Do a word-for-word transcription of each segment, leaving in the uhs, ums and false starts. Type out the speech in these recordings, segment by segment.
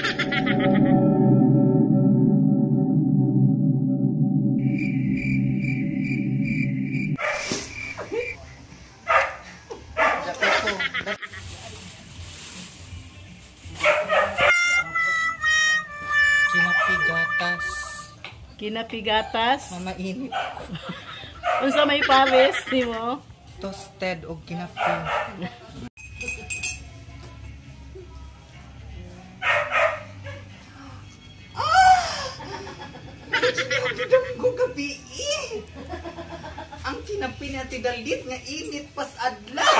Kinapigatas. Kinapigatas. Mamainit. Unsa may pares, di mo? Toasted o kinapi. Ang kinapi na tidalit nga init pas adlaw.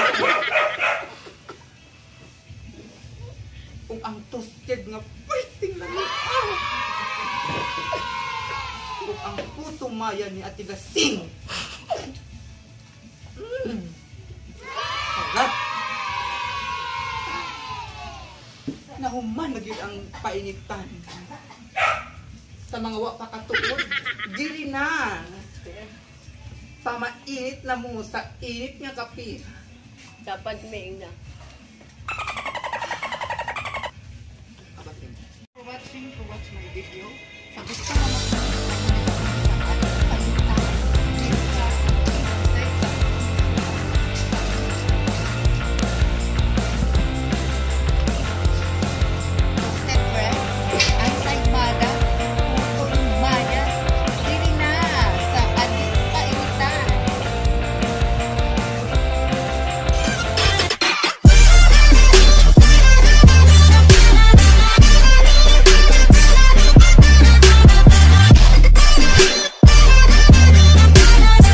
Kung ang toasted nga pwedeng lang ah. Kung ang puto maya ni Ate Gasing. Mm. Sagat. Nahuman na gyud ang painitan. Sa mga wa pa katuod, diri na. Pamainit na mo sa init nga kape. Dapat may na. For watching, to watch my video, subscribe.